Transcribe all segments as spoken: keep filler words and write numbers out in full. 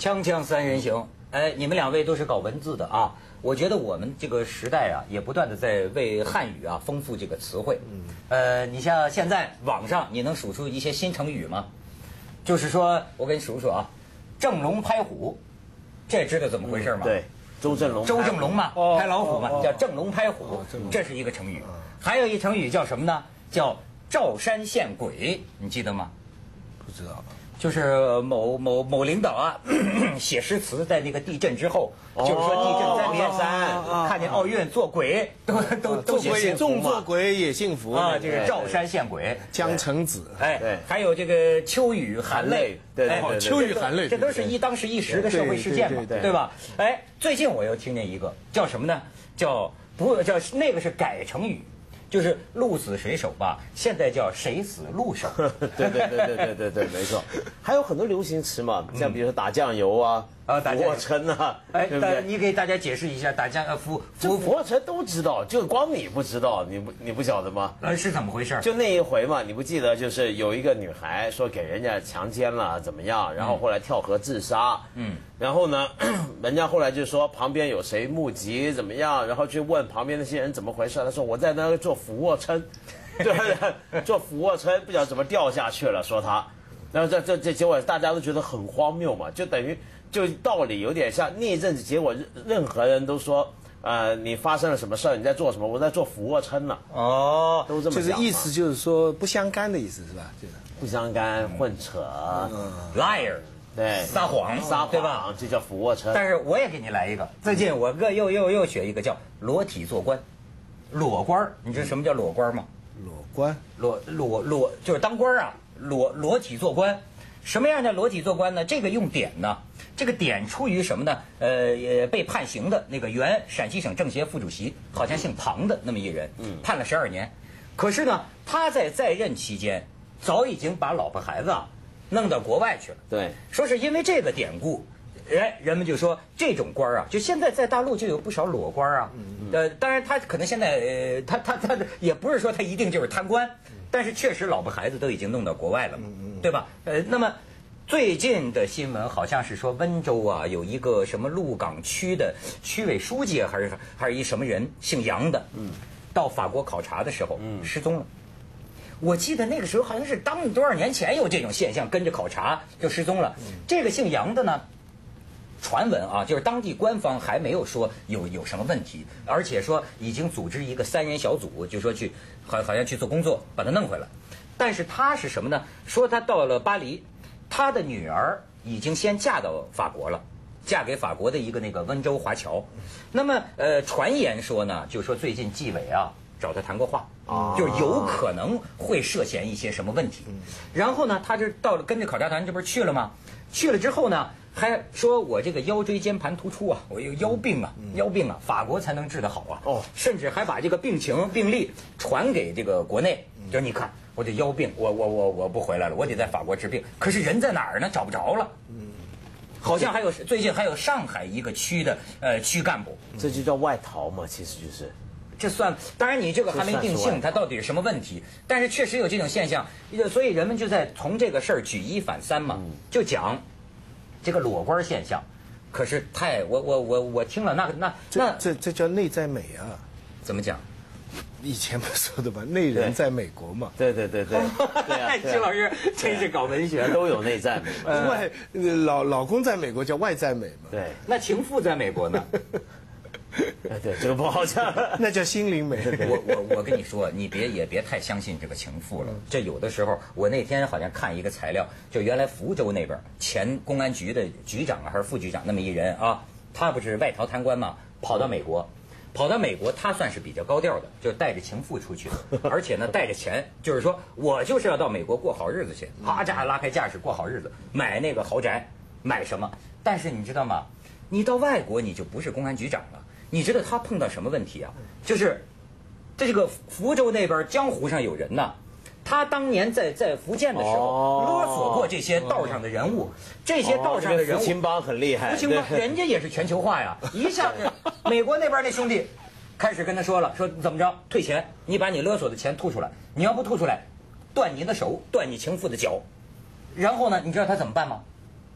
锵锵三人行，哎，你们两位都是搞文字的啊，我觉得我们这个时代啊，也不断的在为汉语啊丰富这个词汇。嗯，呃，你像现在网上，你能数出一些新成语吗？就是说我给你数数啊，振龙拍虎，这知道怎么回事吗？ 嗯、对，周振龙， 周正龙嘛， 哦、 拍老虎嘛， 哦、 叫振龙拍虎， 哦、 这是一个成语。还有一成语叫什么呢？叫照山现鬼，你记得吗？ 不知道。 就是某某某领导啊，写诗词在那个地震之后，就是说地震灾民山看见奥运做鬼，都都都写幸福嘛， 众做鬼也幸福啊，这是照山现鬼， 江城子， 哎，还有这个秋雨含泪， 对对对， 秋雨含泪， 这都是一当时一时的社会事件嘛，对吧？哎，最近我又听见一个叫什么呢？叫不叫那个是改成语。就是鹿死谁手吧，现在叫谁死鹿手。 对对对对对对对，没错。还有很多流行词嘛，像比如说打酱油啊， 啊， 俯卧撑啊， 哎， 对不对？ 你给大家解释一下，打酱呃俯俯俯卧撑都知道，就光你不知道，你不你不晓得吗？ 呃，是怎么回事？ 就那一回嘛，你不记得就是有一个女孩说给人家强奸了怎么样，然后后来跳河自杀，嗯，然后呢，人家后来就说旁边有谁目击怎么样，然后去问旁边那些人怎么回事，他说我在那做俯卧撑，对，做俯卧撑不晓得怎么掉下去了，说他，然后这这这结果大家都觉得很荒谬嘛，就等于就道理有点像那一阵子，结果任何人都说。呃，你发生了什么事儿？你在做什么？我在做俯卧撑呢。 哦， 都这么就是意思就是说不相干的意思是吧？就是不相干，混扯， 嗯 liar， 对， 撒谎， 撒谎， 对吧？ 这叫俯卧撑。 但是我也给你来一个，最近我哥又又又学一个叫裸体做官，裸官，你知道什么叫裸官吗？ 裸官， 裸裸裸就是当官啊，裸裸体做官。什么样的裸体做官呢？这个用典呢？这个典出于什么呢？呃，也被判刑的那个原陕西省政协副主席，好像姓庞的那么一人，嗯，判了十二年。可是呢，他在在任期间，早已经把老婆孩子啊弄到国外去了。 对， 说是因为这个典故，哎，人们就说这种官啊，就现在在大陆就有不少裸官啊。嗯、呃，当然他可能现在呃，他他他也不是说他一定就是贪官。但是确实，老婆孩子都已经弄到国外了嘛，对吧？呃，那么最近的新闻好像是说，温州啊有一个什么鹿港区的区委书记，还是还是一什么人，姓杨的，嗯，到法国考察的时候，嗯，失踪了。我记得那个时候好像是当多少年前有这种现象，跟着考察就失踪了。这个姓杨的呢？传闻啊，就是当地官方还没有说有有什么问题，而且说已经组织一个三人小组，就说去好好像去做工作，把他弄回来。但是他是什么呢？说他到了巴黎，他的女儿已经先嫁到法国了，嫁给法国的一个那个温州华侨。那么呃，传言说呢，就说最近纪委啊找他谈过话，啊，就是有可能会涉嫌一些什么问题。然后呢，他就到了跟着考察团，这不是去了吗？去了之后呢，还说我这个腰椎间盘突出啊，我有腰病啊，腰病啊，法国才能治得好啊。哦，甚至还把这个病情病例传给这个国内，就是你看我这腰病，我我我我不回来了，我得在法国治病。可是人在哪儿呢？找不着了。嗯，好像还有最近还有上海一个区的呃区干部， 这就叫外逃嘛，其实就是。 这算，当然你这个还没定性，它到底是什么问题？但是确实有这种现象，所以人们就在从这个事儿举一反三嘛，就讲这个裸官现象。可是太，我我我我听了那那那这这叫内在美啊？ 怎么讲？ 以前不说的吧，内人在美国嘛。 对对对对，对啊， 金老师真是搞文学， 都有内在美。 外老老公在美国叫外在美嘛。 对， 那情妇在美国呢？ 哎，对，这个不好讲， 那叫心灵美。 我我我跟你说，你别也别太相信这个情妇了。这有的时候，我那天好像看一个材料，就原来福州那边前公安局的局长啊，还是副局长那么一人啊，他不是外逃贪官嘛，跑到美国，跑到美国，他算是比较高调的，就带着情妇出去的，而且呢带着钱，就是说我就是要到美国过好日子去，啪嚓拉开架势过好日子，买那个豪宅，买什么？但是你知道吗？你到外国你就不是公安局长了。你知道他碰到什么问题啊？就是这个福州那边江湖上有人呐，他当年在在福建的时候勒索过这些道上的人物，这些道上的人物， 福清帮很厉害， 福清帮人家也是全球化呀，一下子美国那边那兄弟开始跟他说了，说怎么着退钱，你把你勒索的钱吐出来，你要不吐出来，断你的手，断你情妇的脚，然后呢，你知道他怎么办吗？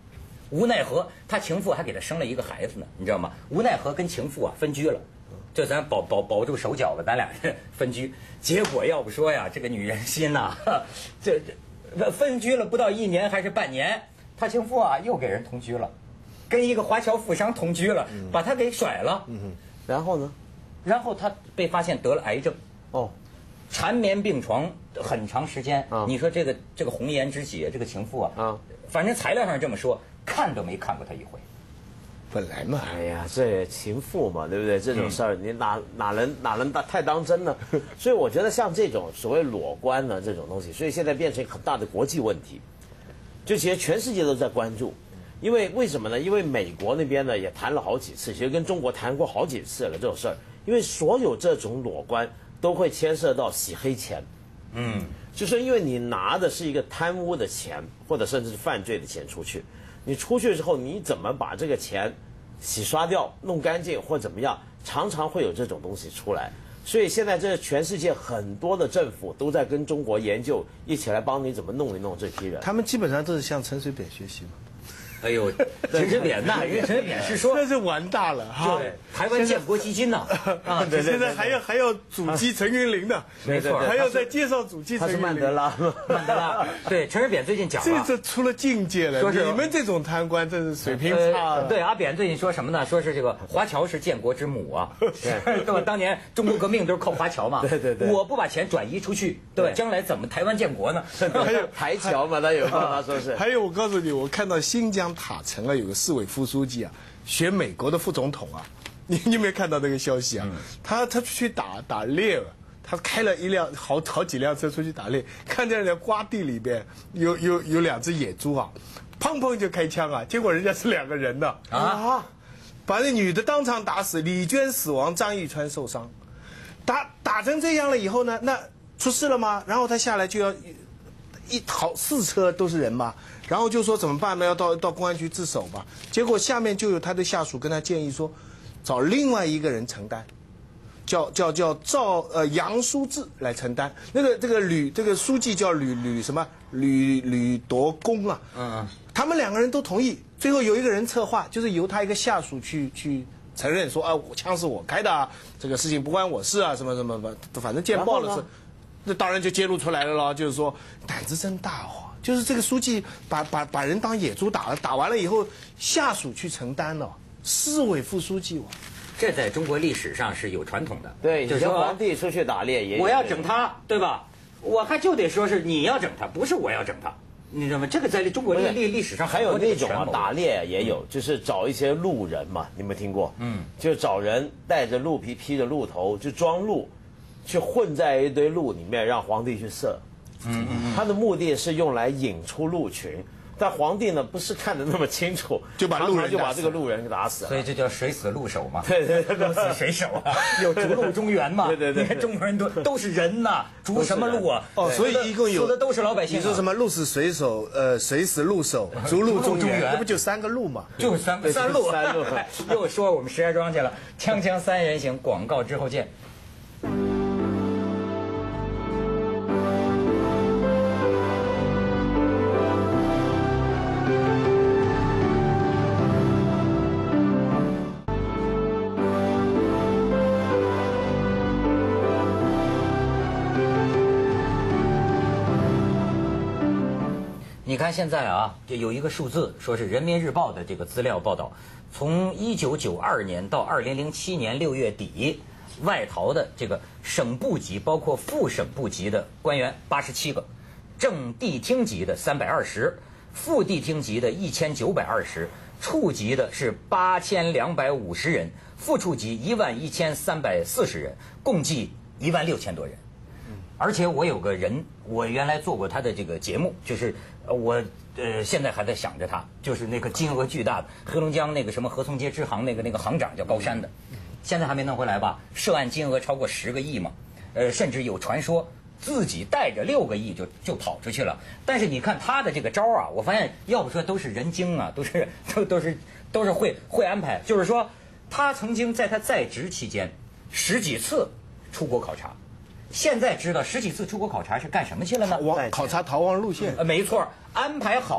无奈何他情妇还给他生了一个孩子呢，你知道吗？无奈何跟情妇啊分居了，就咱保保保住手脚吧，咱俩分居。结果要不说呀，这个女人心呐、啊，这这分居了不到一年还是半年，他情妇啊又给人同居了，跟一个华侨富商同居了，把他给甩了。 嗯，然后呢？ 然后他被发现得了癌症， 哦， 缠绵病床很长时间。 啊、 你说这个这个红颜知己，这个情妇啊， 啊， 反正材料上这么说，看都没看过他一回。 本来嘛， 哎呀，这情妇嘛，对不对？这种事儿，你哪哪能哪能当太当真呢？所以我觉得像这种所谓裸官呢这种东西，所以现在变成很大的国际问题，就其实全世界都在关注。因为为什么呢？因为美国那边呢也谈了好几次，其实跟中国谈过好几次了这种事儿。因为所有这种裸官都会牵涉到洗黑钱，嗯，就是因为你拿的是一个贪污的钱，或者甚至是犯罪的钱出去，你出去之后你怎么把这个钱洗刷掉、弄干净或怎么样，常常会有这种东西出来。所以现在这全世界很多的政府都在跟中国研究，一起来帮你怎么弄一弄这批人。 他们基本上都是向陈水扁学习嘛。 哎呦，陈水扁呐，人陈水扁是说那是完大了哈。 对，台湾建国基金呐，啊， 对，现在还要还要主机陈云林的， 没错， 还要再介绍主机陈云林。 他是曼德拉， 曼德拉。对，陈水扁最近讲了， 这这出了境界了。 说是你们这种贪官真是水平差了。 对，阿扁最近说什么呢？说是这个华侨是建国之母啊，对吧？当年中国革命都是靠华侨嘛。 对对对。 我不把钱转移出去，对吧？将来怎么台湾建国呢？ 还有台侨嘛，他有他说是。 还有，我告诉你，我看到新疆塔城啊，有个市委副书记啊，选美国的副总统啊，你你有没有看到那个消息啊？嗯、他他出去打打猎了，他开了一辆好好几辆车出去打猎，看见人家瓜地里边有有有两只野猪啊，砰砰就开枪啊，结果人家是两个人呢啊，把那女的当场打死，李娟死亡，张玉川受伤，打打成这样了以后呢，那出事了吗？然后他下来就要一好四车都是人嘛。然后就说怎么办呢？要到到公安局自首吧。结果下面就有他的下属跟他建议说，找另外一个人承担，叫叫叫赵呃杨书志来承担。那个这个吕这个书记叫吕吕什么吕吕夺公啊。嗯嗯。他们两个人都同意，最后有一个人策划，就是由他一个下属去去承认说啊，我枪是我开的啊，这个事情不关我事啊，什么什么什么，反正见报了是，那当然就揭露出来了咯，就是说胆子真大哦。就是这个书记把把把人当野猪打了，打完了以后，下属去承担了，市委副书记。 这在中国历史上是有传统的。 对， 就是说皇帝出去打猎也有。 我要整他，对吧？我还就得说是你要整他，不是我要整他，你知道吗？这个在中国历历历史上还有那种啊，打猎也有，就是找一些鹿人嘛，你有没有听过？嗯，就找人带着鹿皮，披着鹿头，就装鹿，去混在一堆鹿里面，让皇帝去射。嗯嗯，他的目的是用来引出鹿群，但皇帝呢不是看得那么清楚， 就把路人就把这个路人给打死了。 所以这叫水死鹿手嘛。 对对对， 鹿死谁手啊？有逐鹿中原嘛？ 对对对， 你看中国人都都是人呐，逐什么鹿啊？ 哦，所以一共有说的都是老百姓。 你说什么鹿死水手，呃，水死鹿手，逐鹿中原，这不就三个鹿嘛？ 就三个三鹿。 三鹿。 又说我们石家庄去了，锵锵三人行，广告之后见。你看现在啊，就有一个数字，说是人民日报的这个资料报道，从一九九二年到二零零七年六月底，外逃的这个省部级，包括副省部级的官员八十七个，正地厅级的三百二十，副地厅级的一千九百二十，处级的是八千两百五十人，副处级一万一千三百四十人，共计一万六千多人。而且我有个人，我原来做过他的这个节目，就是我呃现在还在想着他，就是那个金额巨大的黑龙江那个什么合同街支行那个那个行长叫高山的，现在还没弄回来吧？涉案金额超过十个亿嘛，呃，甚至有传说自己带着六个亿就就跑出去了。但是你看他的这个招啊，我发现要不说都是人精啊，都是都都是都是会会安排。就是说，他曾经在他在职期间十几次出国考察。现在知道十几次出国考察是干什么去了呢？ 考察逃亡路线。 呃，没错，安排好了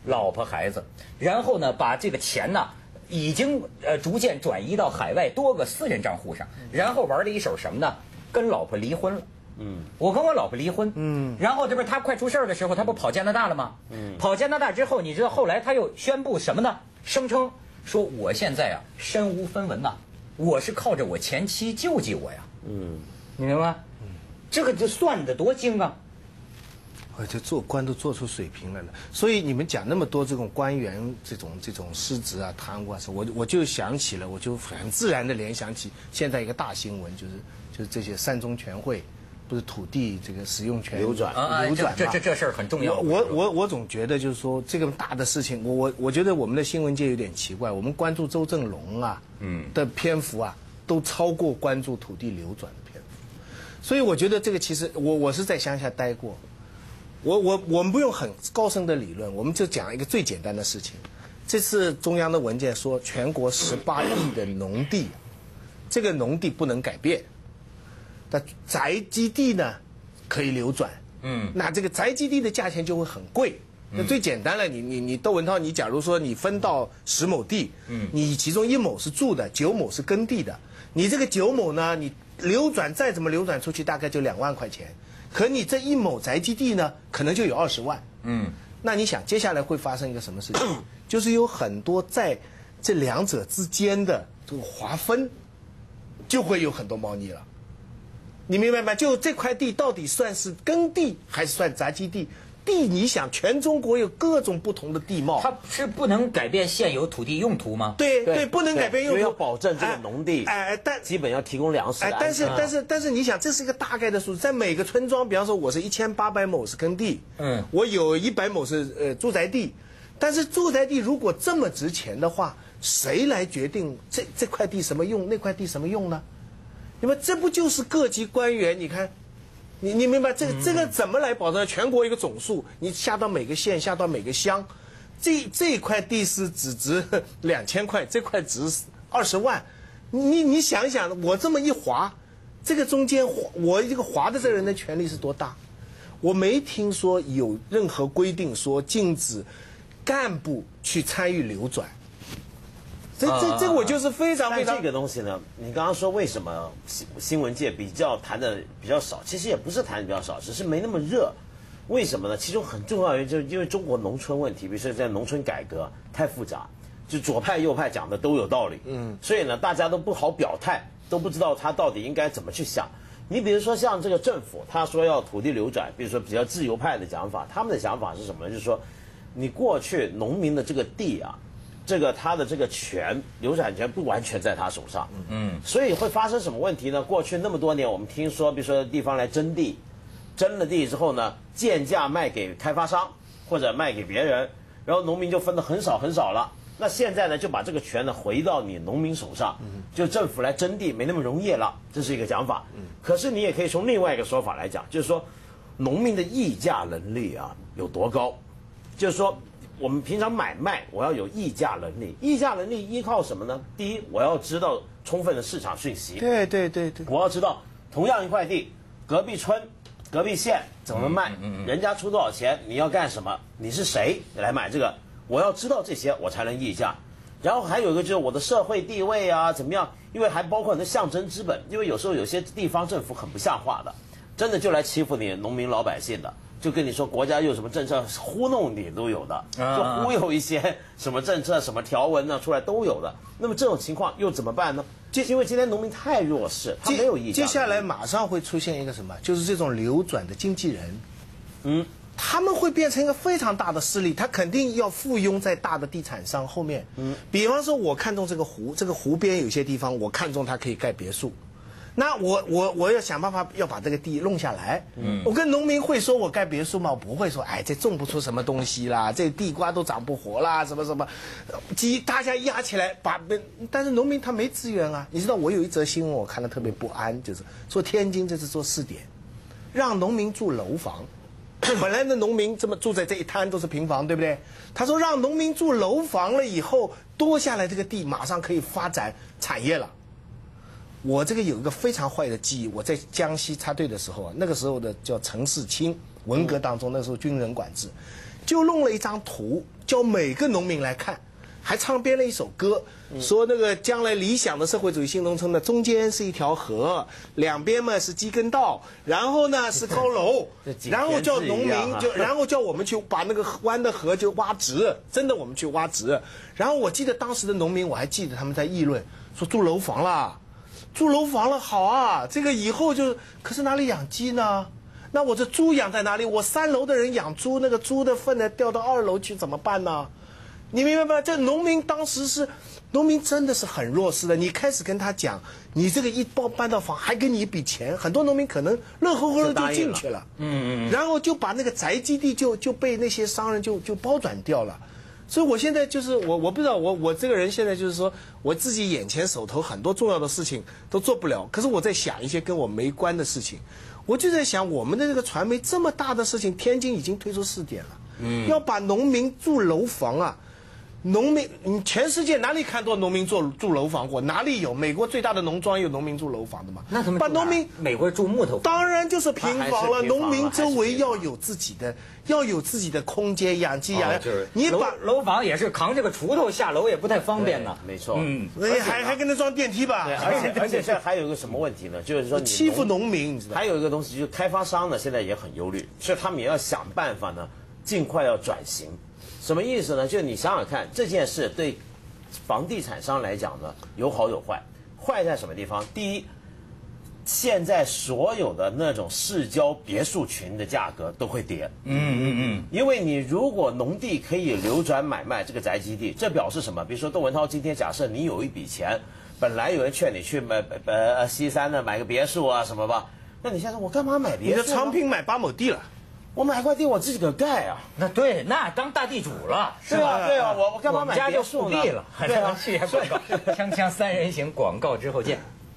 老婆孩子，然后呢，把这个钱呢，已经呃逐渐转移到海外多个私人账户上，然后玩了一手什么呢？跟老婆离婚了。嗯，我跟我老婆离婚。嗯，然后这不是他快出事儿的时候，他不跑加拿大了吗？嗯，跑加拿大之后，你知道后来他又宣布什么呢？声称说我现在啊身无分文呐，我是靠着我前妻救济我呀。嗯，你明白吗？嗯，这个就算得多精啊！ 而且做官都做出水平来了，所以你们讲那么多这种官员这种这种失职啊、贪污啊，我我就想起了，我就很自然的联想起现在一个大新闻，就是就是这些三中全会，不是土地这个使用权流转啊， 流转这这这事儿很重要。 我我我我总觉得就是说这个大的事情，我我我觉得我们的新闻界有点奇怪，我们关注周正龙啊，嗯的篇幅啊，都超过关注土地流转的篇幅，所以我觉得这个其实我我是在乡下待过。我我我们不用很高深的理论，我们就讲一个最简单的事情。这次中央的文件说，全国十八亿的农地，这个农地不能改变，但宅基地呢可以流转。嗯，那这个宅基地的价钱就会很贵。那最简单了，你你你窦文涛，你假如说你分到十亩地，嗯，你其中一亩是住的，九亩是耕地的，你这个九亩呢，你流转再怎么流转出去，大概就两万块钱。可你这一亩宅基地呢，可能就有二十万。嗯，那你想接下来会发生一个什么事情？就是有很多在这两者之间的这个划分，就会有很多猫腻了。你明白吗？就这块地到底算是耕地还是算宅基地？地，你想，全中国有各种不同的地貌， 它是不能改变现有土地用途吗？ 对对，不能改变用途， 因为要保证这个农地， 哎，但基本要提供粮食。 哎，但是但是但是，你想，这是一个大概的数字，在每个村庄，比方说，我是一千八百亩是耕地，嗯，我有一百亩是呃住宅地，但是住宅地如果这么值钱的话，谁来决定这这块地什么用，那块地什么用呢？那么这不就是各级官员？你看。你你明白这个这个怎么来保证全国一个总数？你下到每个县，下到每个乡，这这块地是只值两千块，这块值二十万，你你想想，我这么一划，这个中间我这个划的这个人的权利是多大？我没听说有任何规定说禁止干部去参与流转。这这这我就是非常非常。 这个东西呢，你刚刚说为什么新新闻界比较谈的比较少？其实也不是谈的比较少，只是没那么热。为什么呢？其中很重要原因就是因为中国农村问题，比如说在农村改革太复杂，就左派右派讲的都有道理。嗯，所以呢，大家都不好表态，都不知道他到底应该怎么去想。你比如说像这个政府，他说要土地流转，比如说比较自由派的讲法，他们的想法是什么呢？就是说，你过去农民的这个地啊。这个他的这个权流转权不完全在他手上，嗯，所以会发生什么问题呢？过去那么多年，我们听说，比如说地方来征地，征了地之后呢，贱价卖给开发商或者卖给别人，然后农民就分得很少很少了。那现在呢，就把这个权呢回到你农民手上，就政府来征地没那么容易了，这是一个讲法。可是你也可以从另外一个说法来讲，就是说，农民的议价能力啊有多高，就是说。我们平常买卖，我要有议价能力。议价能力依靠什么呢？第一，我要知道充分的市场讯息。 对对对对。 我要知道同样一块地，隔壁村、隔壁县怎么卖，嗯嗯嗯、人家出多少钱，你要干什么，你是谁来买这个？我要知道这些，我才能议价。然后还有一个就是我的社会地位啊，怎么样？因为还包括很多象征资本，因为有时候有些地方政府很不像话的，真的就来欺负你农民老百姓的。就跟你说国家有什么政策糊弄你都有的，就忽悠一些什么政策、什么条文呢出来都有的。那么这种情况又怎么办呢？就因为今天农民太弱势，他没有议价。 接下来马上会出现一个什么？就是这种流转的经纪人，嗯，他们会变成一个非常大的势力，他肯定要附庸在大的地产商后面。嗯，比方说，我看中这个湖，这个湖边有些地方，我看中它可以盖别墅。那我我我要想办法要把这个地弄下来。嗯，我跟农民会说我盖别墅吗？我不会说，哎，这种不出什么东西啦，这地瓜都长不活啦，什么什么，鸡大家压起来把，但是农民他没资源啊。你知道我有一则新闻我看得特别不安，就是说天津这次做试点，让农民住楼房，本来的农民这么住在这一滩都是平房，对不对？他说让农民住楼房了以后，多下来这个地马上可以发展产业了。我这个有一个非常坏的记忆，我在江西插队的时候啊，那个时候的叫陈世清，文革当中那时候军人管制， 就弄了一张图，叫每个农民来看，还唱编了一首歌，说那个将来理想的社会主义新农村呢，中间是一条河，两边嘛是机耕道，然后呢是高楼，然后叫农民就，然后叫我们去把那个弯的河就挖直，真的我们去挖直。然后我记得当时的农民，我还记得他们在议论，说住楼房啦，住楼房了好啊，这个以后就，可是哪里养鸡呢？那我这猪养在哪里？我三楼的人养猪，那个猪的粪呢掉到二楼去怎么办呢？你明白吗？这农民当时是，农民真的是很弱势的。你开始跟他讲，你这个一包搬到房还给你一笔钱，很多农民可能乐呵呵的就进去了，嗯嗯，然后就把那个宅基地就就被那些商人就就包转掉了。所以我现在就是我我不知道我我这个人现在就是说我自己眼前手头很多重要的事情都做不了，可是我在想一些跟我没关的事情。我就在想，我们的这个传媒这么大的事情，天津已经推出试点了，嗯，要把农民住楼房啊，农民，你全世界哪里看到农民住住楼房过？哪里有？美国最大的农庄有农民住楼房的吗？ 那他们把农民， 美国住木头房， 当然就是平房了。农民周围要有有自己的，要有自己的空间养鸡养。 就是你把楼房也是扛这个锄头下楼也不太方便呢。 没错， 嗯，还还跟他装电梯吧？ 对，而且而且现在还有一个什么问题呢？就是说欺负农民，你知道？ 还有一个东西就是开发商呢，现在也很忧虑，所以他们也要想办法呢，尽快要转型。什么意思呢？就是你想想看，这件事对房地产商来讲呢，有好有坏。坏在什么地方？第一，现在所有的那种市郊别墅群的价格都会跌。嗯嗯嗯。因为你如果农地可以流转买卖这个宅基地，这表示什么？比如说窦文涛今天假设你有一笔钱，本来有人劝你去买呃西山的买个别墅啊什么吧，那你现在说我干嘛买别墅？ 你的昌平买八亩地了。 我买块地我自己个盖啊， 那对，那当大地主了，是吧？对啊，我我干嘛买别墅呢？ 我们家就复地了， 对啊， 去广告，锵锵三人行，广告之后见。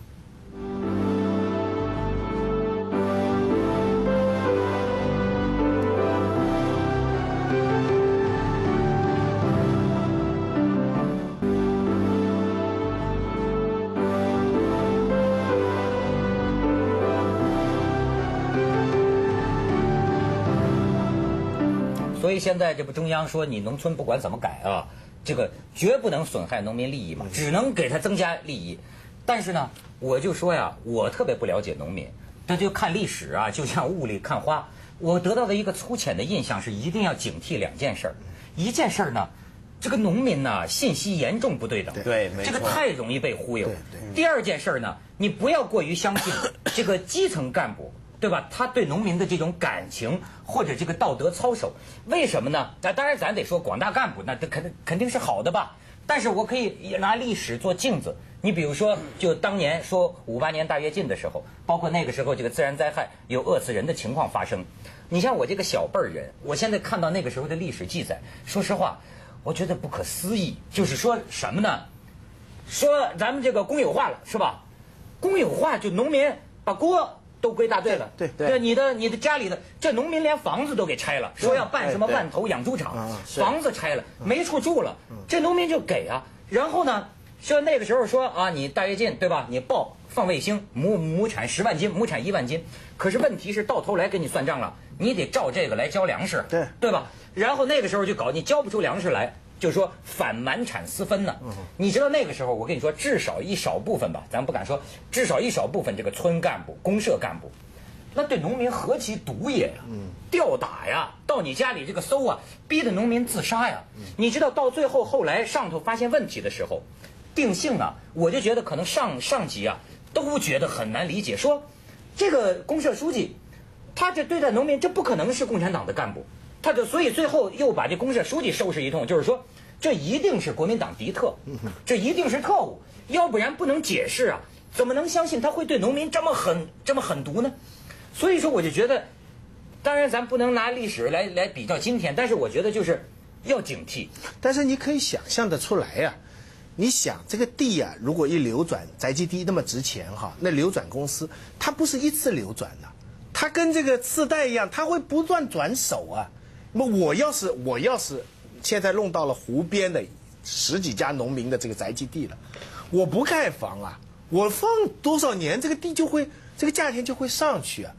所以现在这不中央说你农村不管怎么改啊，这个绝不能损害农民利益嘛，只能给他增加利益。但是呢，我就说呀，我特别不了解农民，那就看历史啊，就像雾里看花。我得到的一个粗浅的印象是，一定要警惕两件事儿。一件事儿呢，这个农民呢信息严重不对等， 对，没错， 这个太容易被忽悠。第二件事儿呢，你不要过于相信这个基层干部。对吧？他对农民的这种感情或者这个道德操守，为什么呢？那当然咱得说广大干部，那这肯定肯定是好的吧。但是我可以拿历史做镜子，你比如说，就当年说五八年大跃进的时候，包括那个时候这个自然灾害有饿死人的情况发生。你像我这个小辈儿人，我现在看到那个时候的历史记载，说实话，我觉得不可思议。就是说什么呢？说咱们这个公有化了，是吧？公有化就农民把锅都归大队了， 对对对，你的你的家里的这农民连房子都给拆了，说要办什么万头养猪场，房子拆了，没处住了，这农民就给啊。然后呢，说那个时候说啊，你大跃进对吧？你报放卫星，亩亩产十万斤，亩产一万斤，可是问题是到头来给你算账了，你得照这个来交粮食， 对对吧？然后那个时候就搞，你交不出粮食来。就说反满产私分呢，你知道那个时候我跟你说，至少一少部分吧，咱不敢说，至少一少部分这个村干部、公社干部，那对农民何其毒也呀！吊打呀，到你家里这个搜啊，逼得农民自杀呀。你知道到最后后来上头发现问题的时候，定性啊，我就觉得可能上上级啊都觉得很难理解，说这个公社书记，他这对待农民，这不可能是共产党的干部。他就所以最后又把这公社书记收拾一通，就是说这一定是国民党敌特，这一定是特务，要不然不能解释啊，怎么能相信他会对农民这么狠这么狠毒呢？所以说我就觉得，当然咱不能拿历史来来比较今天，但是我觉得就是要警惕。 但是你可以想象得出来呀、啊，你想这个地啊，如果一流转宅基地那么值钱哈，那流转公司它不是一次流转的，它跟这个次贷一样，它会不断转手啊。那么我要是我要是现在弄到了湖边的十几家农民的这个宅基地了，我不盖房啊，我放多少年这个地就会这个价钱就会上去啊。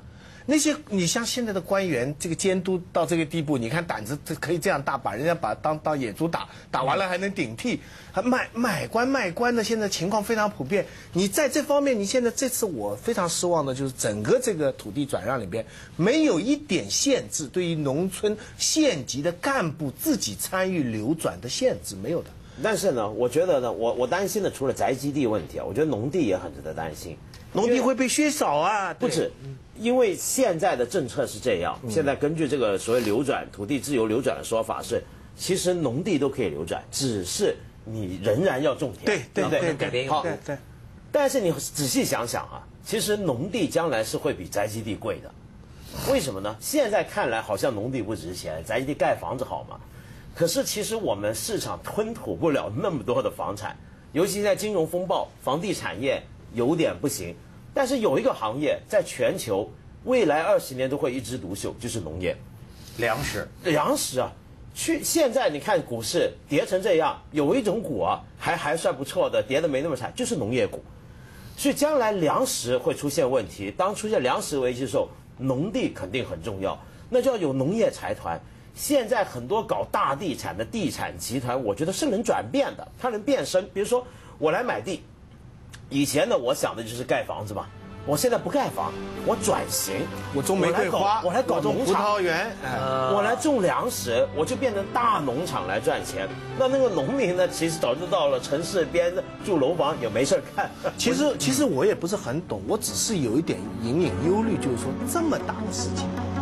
那些你像现在的官员，这个监督到这个地步，你看胆子可以这样大，把人家把当当野猪打，打完了还能顶替，还买买官卖官的，现在情况非常普遍。你在这方面，你现在这次我非常失望的就是整个这个土地转让里边没有一点限制，对于农村县级的干部自己参与流转的限制没有的。 但是呢，我觉得呢，我我担心的除了宅基地问题啊，我觉得农地也很值得担心。 农地会被削少啊， 不止，因为现在的政策是这样，现在根据这个所谓流转土地自由流转的说法是，其实农地都可以流转，只是你仍然要种田， 对对对改变好， 对对。 但是你仔细想想啊，其实农地将来是会比宅基地贵的，为什么呢？现在看来好像农地不值钱，宅基地盖房子好嘛。可是其实我们市场吞吐不了那么多的房产，尤其在金融风暴，房地产业有点不行。但是有一个行业在全球未来二十年都会一枝独秀，就是农业， 粮食， 粮食啊。去现在你看股市跌成这样，有一种股啊还还算不错的，跌得没那么惨，就是农业股。所以将来粮食会出现问题，当出现粮食危机的时候，农地肯定很重要，那就要有农业财团。现在很多搞大地产的地产集团，我觉得是能转变的，它能变身。比如说，我来买地，以前呢，我想的就是盖房子嘛，我现在不盖房，我转型， 我种玫瑰花， 我来搞种葡农场萄园，哎， 我来种粮食，我就变成大农场来赚钱。那那个农民呢，其实早就到了城市边住楼房也没事干。 其实其实我也不是很懂，我只是有一点隐隐忧虑，就是说这么大的事情。